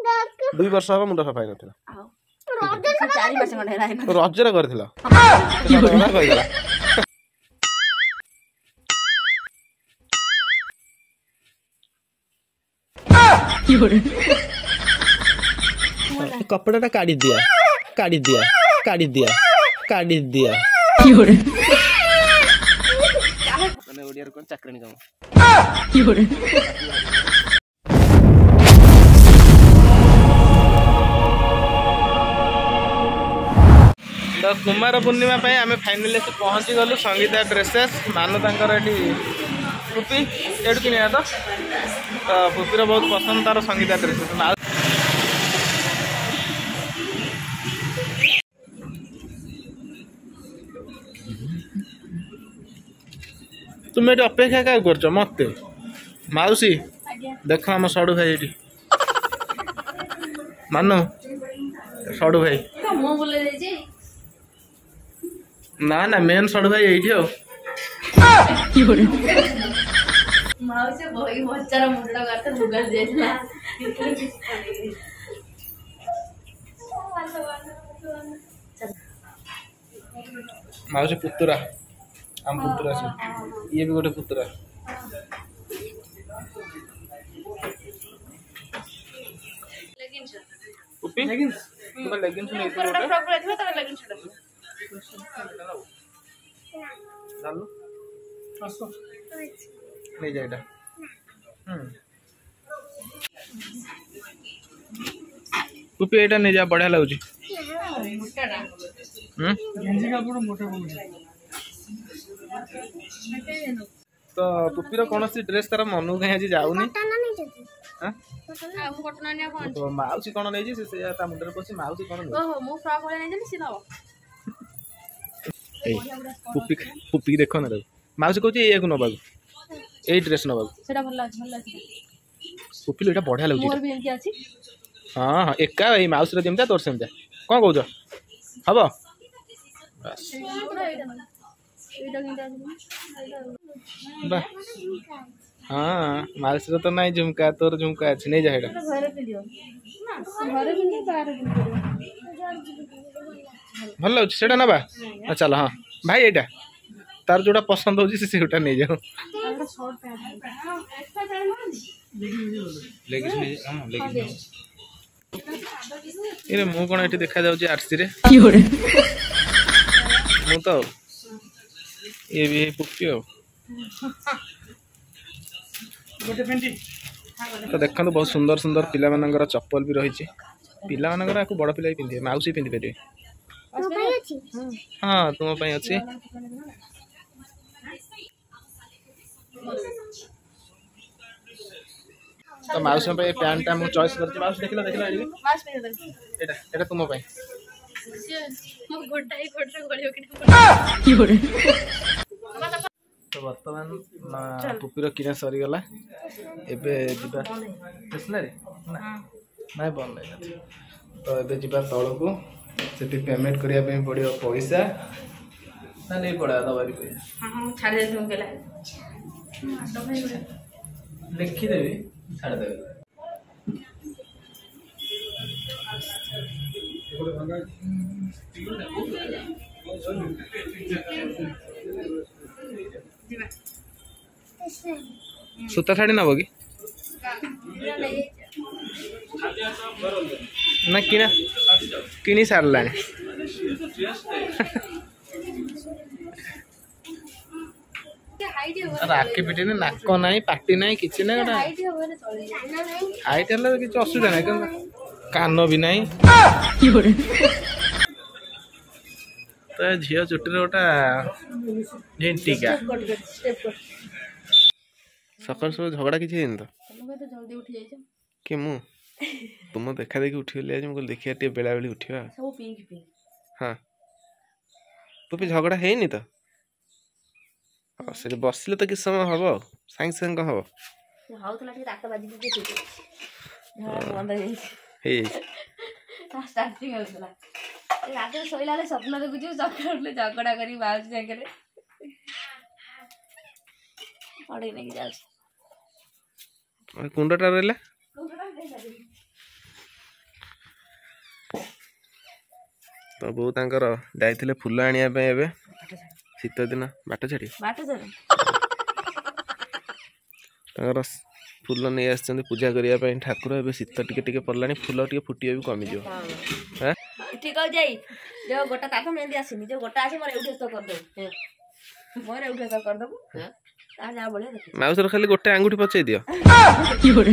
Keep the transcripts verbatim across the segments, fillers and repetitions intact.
दुई वर्ष हम मुंड सफा नथिला रजरे करथिला कपड़ा काढ़ी दिया काढ़ी दिया काढ़ी दिया काढ़ी दिया माने ओडिया कोन चाकरणी काम तो कुमार पूर्णिमा पे आम फाइनाली पहुँची गलु संगीता ड्रेसेस मानु तांकर एटी पुपी एटू कि तो पुपीर बहुत पसंद तार संगीता ड्रेसेस तुम ये अपेक्षा क्या कर मत मौसी देख आम सड़ू भाई ये मानो सड़ू भाई ना ना मेन सड़ू भाई ये मौसी पुतुरा आम पुतुरा से ये भी गोटे पुतुरा पुपी लेगिंस तुम लेगिंस नहीं तो गोटे फ्रॉक ले दिबा त लेगिंस छडा डालो आसो ले जाइडा हम पुपी एटा नहीं जा बढ़िया लागुची मोटाडा हम गंजी कापड़ मोटा बोल तो पुपीर कौन सी ड्रेस तार मन कहीं आज जाऊनी मौसी कौन नहीं मुंडे पसी मौसी कौन पुपी पुपी देख ना मौसी कहूँ ये नवा ये ड्रेस नवा पुपी ये बढ़िया लगे हाँ हाँ एका मौसी जमी तोर सेमती कौन कौच हम हाँ मालसर तो नहीं झुमका तोर झुमका अच्छी नहीं जाए भल लगे से ना चल हाँ भाई ये तार जोड़ा पसंद हो नहीं जाओ ये मु कौन ये देखा जाऊँ आरसी रे मु तो ये भी पुपी तो देखो तो बहुत सुंदर सुंदर पिला मानकर चप्पल भी रही पिला मानकर आपको बड़ पिला पिंधे मौसी पिंधि पारे हाँ तुम अच्छी तो मौसी पैंटा मुझे चॉइस कर मौसी देख देख एटा तुम तो बर्तमान पुपीर किना सरीगला स्टेशनरी ना बंद नहीं तो ये जा तौल को से पेमेंट करने पड़ो पैसा ना नहीं पड़ा दबारी लिखिदेवी छाड़देवी सूता शाड़ी नब कि ना किना किनी सारा राखी पिटी नाक ना पाटी ना कि हाइट है कि असुविधा ना कान भी ना तो झील चुटी गोटा झेंटिका सकाल सब झगड़ा किसी दिन तो कि मु तुम देखा देखी उठिगली आज मुझे देखिए टे बेला बेली उठा हाँ पुपी झगड़ा है नहीं तो से बसिले तो कि समय हम सांगे सांगे हम रात शोला स्वप्न देखु सकाल झगड़ा कर बाउस जाकर अड़े नहीं जा कुंडटा रहा तो बो तांकर जाइथिले फूल आनिया पे एबे शीत दिन बाट छाड़ी बाट छाड़ी तांकर फूल नहीं आछन पूजा करिया पे ठाकुर एबे शीत टिके टिके पड़लानी फूल टिके फुटिए भी कमी जो हैं ठीक हो जाई जो गोटा काठ मेहंदी आसीनी जो गोटा आसी मोर एउठे तो कर दो मोर एउठे तो कर दो ता जा बोले माउसर खाली गोटे आंगुठी पचै दियो की होरे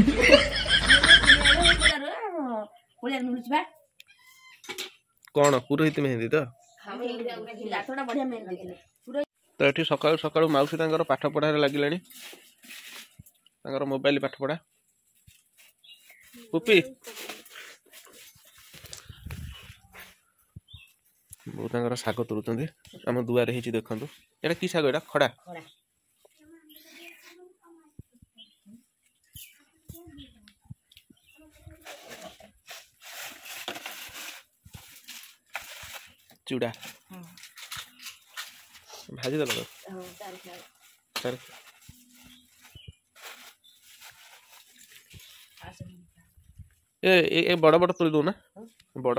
बोले नुच बा कोन पुरोहित मेहंदी तो हम लाटोडा बढ़िया मेहंदी दिले तो एठी सकाळ सकाळ माउसी तांकर पाठ पढारे लागिलानी तांकर मोबाइल पाठ पढा पुपी बहुत तांकर साग तुरुचंदी हम दुआर हेची देखंतु एटा की साग एटा खडा खडा चूड़ा भाजी दल हां चार चार ए ए बड़ बड़ तुली दो ना बड़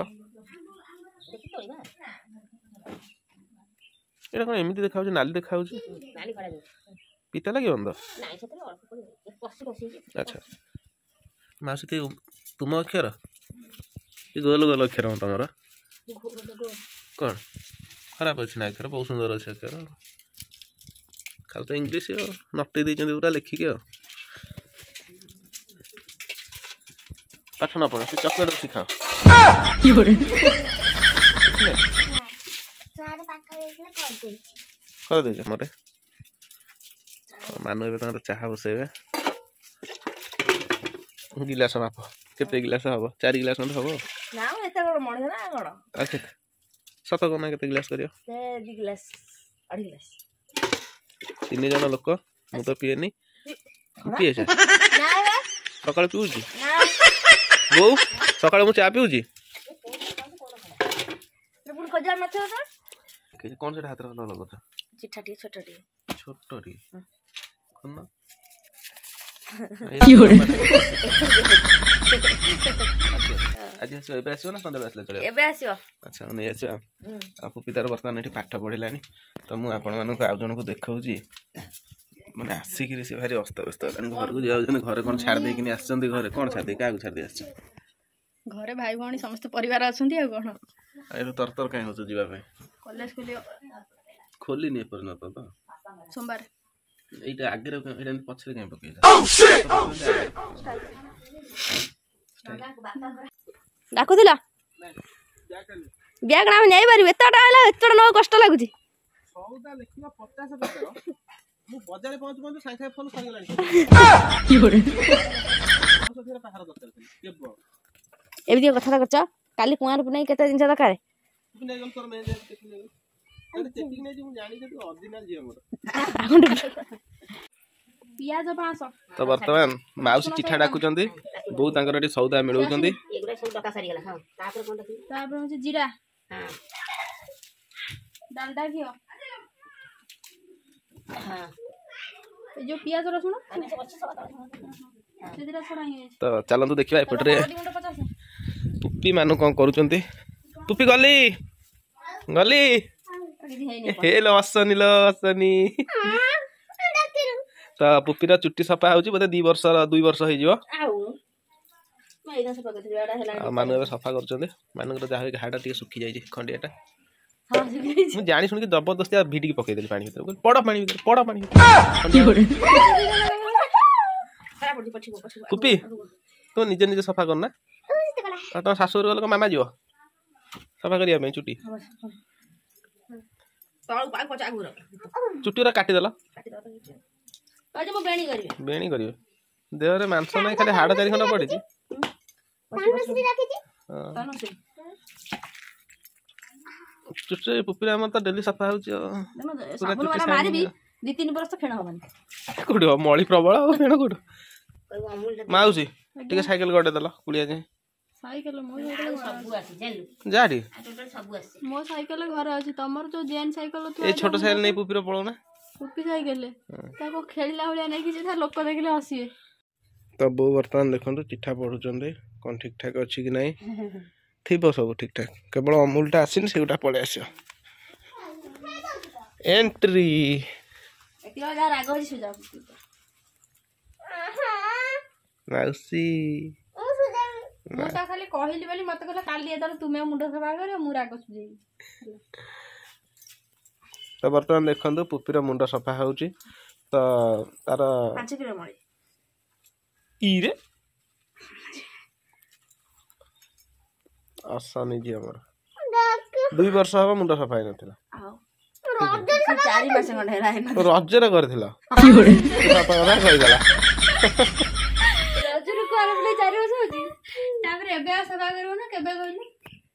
एटा कोन एमिति देखाउ नाली देखाउ नाली खडा पिता लागि बंद नाइ सेतले अल्प पडी पसी पसी अच्छा मासी ते तुम अक्षर ए गोल गोल अक्षर म तमरा कौन खराब अच्छे ना अक्षर बहुत सुंदर अच्छे अक्षर खाली तो इंग्लीश नटे दी पूरा लिखिक पाठ न पढ़ से चॉकलेट शिखाओ कर दे मरे मानु ए चाह बसैबे गिलास माप केते गिलास हम चार गिलास हम ना एते बड़ मणि ना कोन अच्छा सत कोना केते गिलास करियो से दि गिलास अढ़ी गिलास तीन जन लोक मु तो पिएनी पिए छ ना बे सकाळ पिउजी ना बो सकाळ मु चा पिउजी पुन खजा न थियो सर के कोन से हाथ रखलो लगो था चिट्ठाटी छोटटी छोटटी कोन आज आसो एबे आसो ना संदे आसले चले एबे आसो अच्छा नै आसो आ पुपितार वर्तमान एठी पाठ पढिलानी तो मु आपण मानु को आ जन को देखाउजी माने आसी कि से भारी अस्त व्यस्त घर को जाउ जने घर कोन छाड़ दे कि आछंदी घर कोन छाड़ दे का को छाड़ दे आछ घरे भाई भणी समस्त परिवार अछंती आ कोन एबे तर तर काई होछ जीवा पे कॉलेज खोलियो खोली नै परन तो तो सोमवार एटा आगे रे एटा पछरे काई पके डाकु दिला ब्याग नाम नै पारि एतटा हला एतटा न कष्ट लागुची सौदा लेखिबा पचास टका मु बाजार पहुंच पहुंच साइ फोन सरी गलानी की होरे फेर पहाड़ दरकार केबो एबी कथा करछ काली कुआर पुनै केते दिन दरकार पुनै गम तोर में जे चेकिंग अरे चेकिंग नै जे मु जानि जे ओरिजिनल जे हमर पियाज पाँच तो वर्तमान माउसी चिठा डाकुचंदी बहु तांकर एटी सौदा मिलउचंदी एगुरा सब टका सारी गला हां तापर कोन देखि तापर होचे जीरा हां डालडा कियो हां जो पियाज रसुन से जीरा छोड़ा ही तो चलंतु देखिबा एपटरे पुपी मानु कोन करूचंती पुपी गली गली हेलो असनी लो असनी तो पुपीर चुट्टी सफा होची बोते दो वर्ष दो वर्ष होई जिवो आउ मैं सफा करथि एडा हेला मानु ए सफा करचंदे मानु को जाहे घाटा टिके सुखी जाई छी खंडियाटा हां सुखी जाई मु जानि सुन के जबरदस्ती भिडी के पकई देली पानी भीतर पड़ पानी भीतर पड़ पानी खराब पड़ी पछी पछी पुपी तो निजे निजे सफा करना तो सासुर गल मामा जिवो सफा करिया में चुट्टी तळ पाय पचा गुर चुट्टी रा काटी देला काटी देला आज म बेणी करिवे बेणी करिवे देह रे मांस नै खाली हाड़ चारि खंड पड़ी छी तानसरी राखी छी तानसरी चुट्टी पुपी हम त डेली सफा होची साबुन वाला मारी भी दो तीन वर्ष फेण होबनी कोडी मळी प्रबळ फेण कोड माउसी टिके साइकिल गडे देला कुलिया जे साइकिल मो सब आसी जेलु जाडी टोटल सब आसी मो साइकिल घर अछि तमर जो जेन साइकिल तो ए छोटो साइकिल नै पुपीर पळो ना पुपी साइकिल ताको खेलिला होलिया नै कि जे लोक देखले हसिए तो बो वर्तमान देखंतु चिठा पढुचंदे कोन ठीक ठाक अछि कि नै थी सब ठीक ठाक केवल अमूलटा आसीन से पलि आस एंट्री मौसी खाली कहली बोली मत कहला काली एदर तुमे मुंड सफा कर मु राग सुझे तो बर्तमान देखंतु पुपीर मुंड सफा होउची तो तार पाँच किलो मळे ई रे आसानी जी हमर दुई वर्ष हवा मुंड सफा ही नथिला चारि मास खंड हेला हेना रजरे करथिला सफा करा कहि गला रजरे को आरले चारि वर्ष होची तापर एबे सफा करबो ना केबे कहली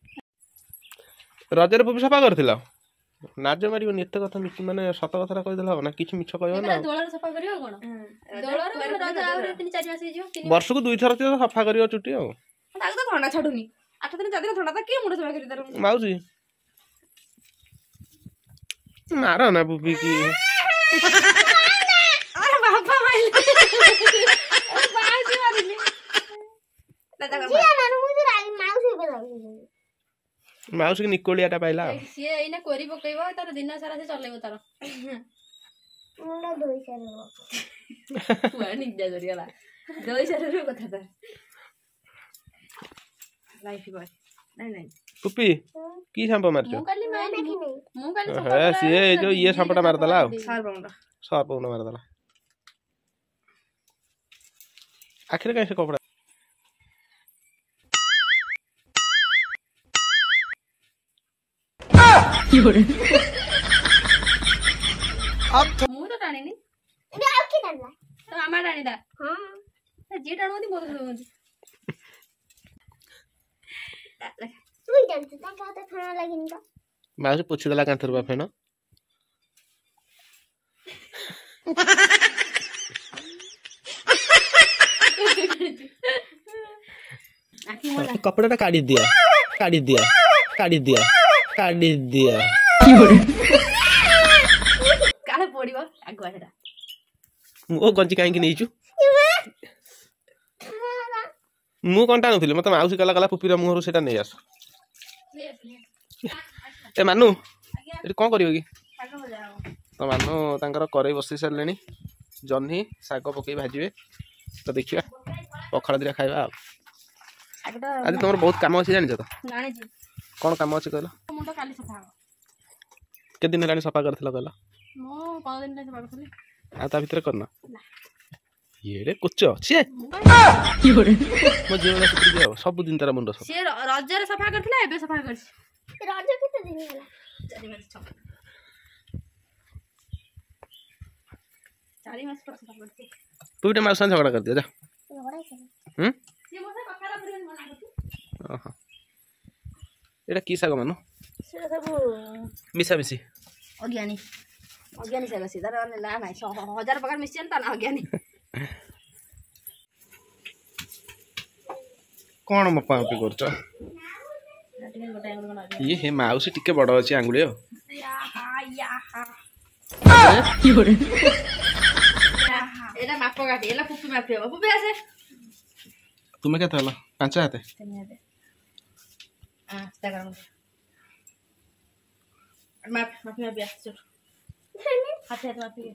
रजरे पुपी सफा करथिला नाज मारिबनी एते कथा माने सत कथा कहि देला ना किछ मिछ कहयो ना दोलर सफा करियो कोन दोलर रज आउरे तीन चारि मास हिजो वर्ष को दुई थर सफा करियो चुटी आ ताको तो थंडा छडुनी आठ दिन चार दिन थंडा था के मुंड सफा करि दर माउसी मारा ना पुपी की अरे बाबा माइले अरे बाजी मारिले दादा कर जी ना मुझे राई माउसी पे माउसी की निकोलियाटा पाइला सिए एइना कोरी पकैबो तार दिन सारा से चलेबो तार मुंडा दोई सारे वो निद्या जरियाला दोई सारे रो कथा तार लाइफ बॉय नहीं नहीं पुपी की शैम्पू मारछो मु काली मार देखि नहीं मु काली है सिए जो ये शैम्पूटा मार दला सार बंडा सार बंडा मार दला आखिर कैसे कपड़ा अब मु तो टाणी नी ए आ की टाणला तो आमा टाणी दा हां जे टाणो दी मोर दो तू टाण तू ता का खाना लागिन का माउसी पूछि दला कांथर बा फेनो आखी मोला कपड़ाटा काढी दिया काढी दिया काढी दिया काढी दिया काले पड़िबो आगुआ हेडा मु गंजी काहे कि नेइचु मु कोनटा नथिले मते माउसी कला कला पुपीर मुहरु सेटा नै आसु ए मानु एटी कोन करियो कि तो मानु तांकर करे बसी सरलेनी जन्ही साग पकई भाजिबे तो देखिबा पखाड़ दिरा खाइबा आज तुमर बहुत काम अछि जानि छ तो जानि छी कोन काम अछि कहला मुंडा काली सफा के दिन हेलानी सफा करथिला कहला मो पाँच दिन सफा करथली आ ता भीतर करना येरे कुछ छे की होरे मो जीवन सुत्री जाओ सब दिन तारा मुंडो सब से रजरे सफा करथिला एबे सफा करछि रज केते दिन होला चारि मास छ चारि मास पर सफा करछि तू इटे माउसन झगड़ा कर दिया जा झगड़ा कर हम से मोसे पकारा पर मना करछि ओहो एटा की साग मानो से सब मिसा मिसी अज्ञानी अज्ञानी साग सीधा रे ना ना हजार प्रकार मिसियन ता ना अज्ञानी कोन म पापी करछ ये हे माउसी टिके बड़ अछि आंगुली हो या हा या हा की होरे एला माप काटी एला पुपी मापी हो पुपी आसे तुमे केते हला पांच हाते तने दे आ ता कर माप मापी मापी आसे हाथ हाथ मापी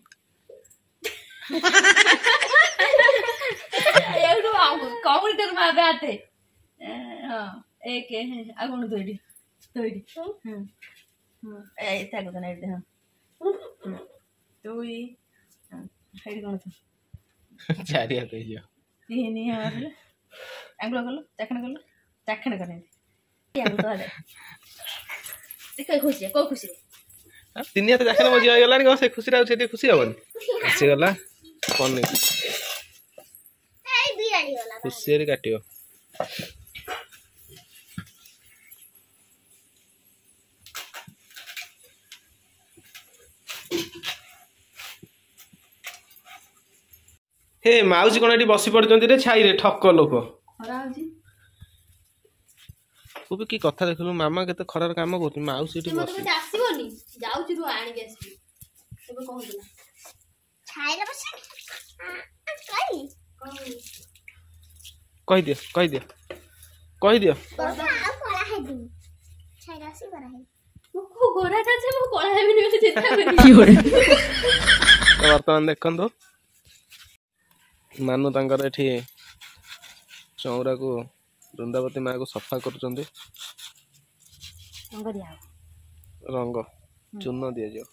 एडो आउ कंप्यूटर मापे आते हां एक है आगुण दोइडी दोइडी हम हम ए ताको तने दे हां दोई हेड कोन छ चारि हाते हियो तीन यार आंगुल गलो चखण गलो चखण करे आंगुल तो दे देखै खुशी को खुशी तीन हाते चखण मजी हो गेलानी को से खुशी रहउ सेठी खुशी होबनी आसी गला कोन नै ए बिराडी होला खुशी रे काटियो हे माउसी कोन एठी बसी पड़चंती रे छाई रे ठक्क लोक खरा होजी तू की कथा देखलु मामा केते खरार काम करत माउसी एठी बसी मते आसीबोनी जाउची रु आनी गेसी तबे कहू दिना छाई रे बसी काई कहि दियो कहि दियो कहि दियो आ पळा है दी छाइरा सी करा है को गोरा का से मो कोला हेबी नि जेता बनी तो वर्तमान देखंदो मानु तांकर एठी चौरा को वृंदावती माँ को सफा करुचंदी रंग दिया रंग चून दिया जो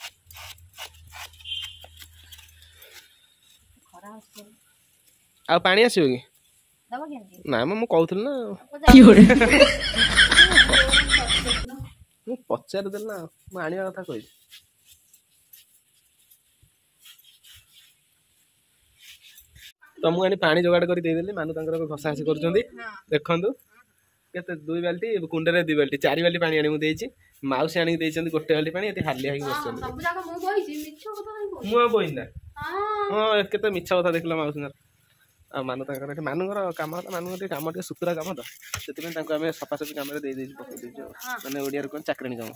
आ पानी आसीबो कि दबो केंती ना मु कहउथल ना मु पचार देल ना मु आनिया कथा कहि तो मुझे पानी जोगाड़ कर देदेली मानु तांकर घसाघसी करुचंदी देखंतु केते दुई बाल्टी कुंडरे दुई बाल्टी चार बाल्टी पानी आनी मु देइची माउसी आनी देइचंदी गोटे बाल्टी पानी एती हालिया ही बसचंदी सब जाका मु बहिची मिच्छो कथा नहीं बोल मु बोइना हां केते मिच्छा कथा देखला माउसी आ मानु तांकर एटी मानुगर काम मानु एटी काम के सुतरा काम त सेति में तांको हमें सफा सफी काम रे दे देइची पकई देइची माने ओडिया रे कोन चाकरणी काम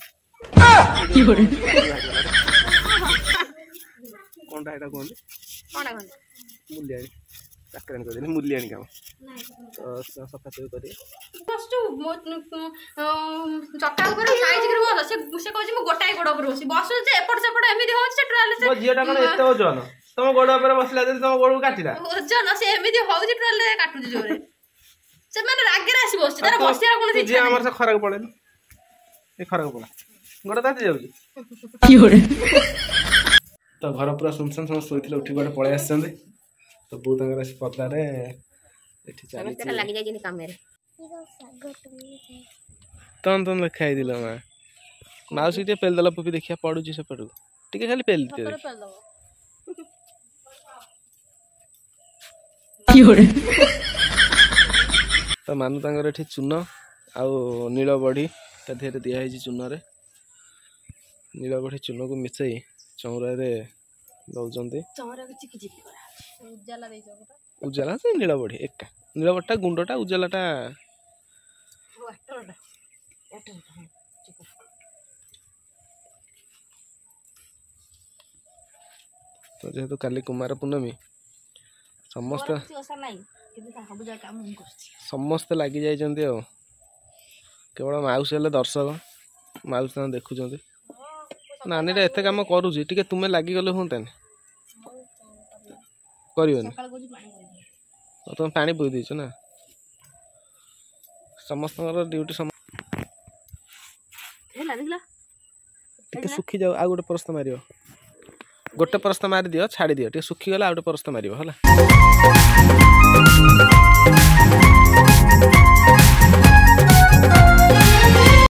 कोनटा एटा कोन कोना कोन मूल्याणी चाकरणी कर देनी मूल्याणी काम तो सफा सफी करी कष्ट चक्का ऊपर साइज कर बस से से कहजी मु गोटाई गोड़ ऊपर बसी बसु जे एपट सेपट एमिदी होछ से ट्राले से मो जियाटा कोन एते ओजन तम गोड़ ऊपर बसला दे तम गोड़ काटिला ओजन से एमिदी होछ ट्राले काटु जोरे से माने रागे रासी बस तार बसिया कोन जे हमर से खराक पड़े ए खराक पड़ा गोड़ ताती जाउची तो घर पूरा सुनसान समस्त सोइथिले उठी गोटे पळे आछंदे तो बहुत अगर ऐसे पतला रे एठी चाली तेरा लागि जाय जिनी काम मेरे तन तन खाई दिला मां माउसी ते पेल दला पुपी देखिया पडुची से पडु टिके खाली पेल दिते तो मानु तांगर एठी चून आ नील बढी ता धेरे दिया है चून रे नील बढी चून को मिसई चौरा रे दउजंती चौरा के चिकी चिकी करा उजाला दे जगटा उजाला से नीला बढी एका नीला बटा गुंडटा उजालाटा वाटरटा वाटरटा चिको तो जेहेतु काली कुमार पूर्णमी समस्त ओसा नाही किंतु सब जा काम हम करछि समस्त लागि जाय जंती हो केवल माउस हेले दर्शक माउस ता देखु जंती नानी रे एते काम करूची टिके तुमे लागि गले होंतन करियोनी तो तुम पानी पुई देछ ना समस्त ड्यूटी सम हेला देखला टिके सुखी जाओ आ गोटे परस्त मारियो गोटे परस्त मारि दियो छाड़ी दियो टिके सुखी गला आ गोटे परस्त मारियो हला।